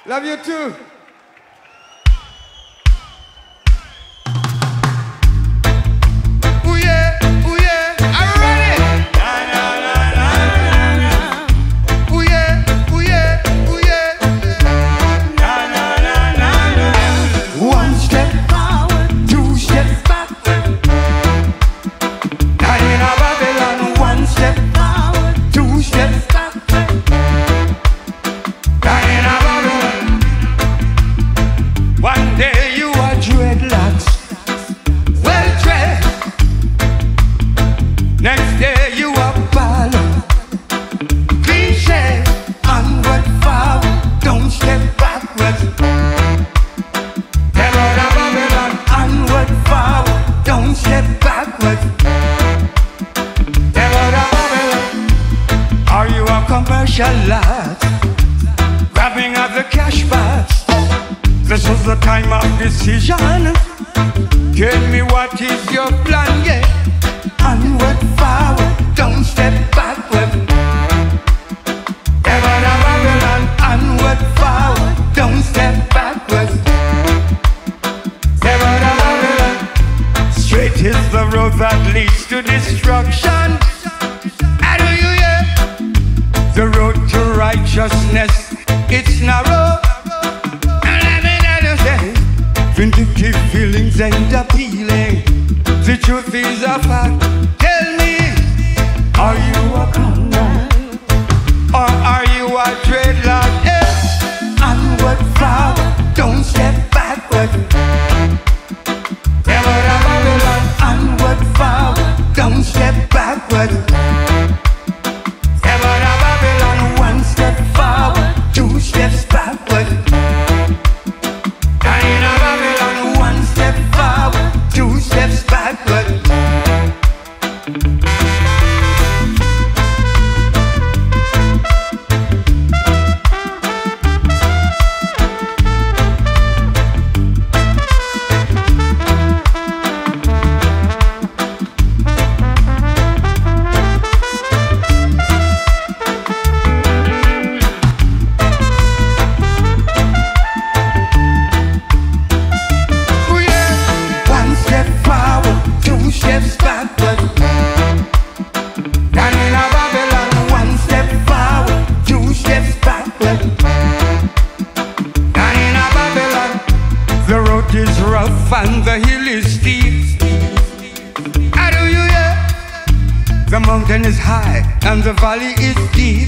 Love you too. Ooh yeah, ooh yeah. Are you ready? Ooh yeah, ooh yeah, ooh yeah. One step forward, two steps back. Down in Babylon, one step forward, two steps back. Down in Babylon. One day you are dreadlocks, well dressed. Next day you are ballad, clean shave, onward forward, don't step backwards. Tell her the Babylon, onward forward, don't step backwards. Tell her the Babylon, are you a commercial lad, grabbing at the cash box? This is the time of decision. Tell me what is your plan, yeah. Onward, forward, don't step backward. Ever the Babylon, onward, forward, don't step backward. Ever the Babylon, straight is the road that leads to destruction. I do you, yeah. The road to righteousness, it's narrow. Vindictive feelings end up healing. The truth is a fact. Tell me, are you a conman or are you a dreadlock? Yeah. Onward, forward, don't step backward. Ever the Babylon, onward, forward, don't step backward. Ever the Babylon, one step forward, two steps backward. Two steps backward. And the hill is steep. I do you, yeah. The mountain is high and the valley is deep.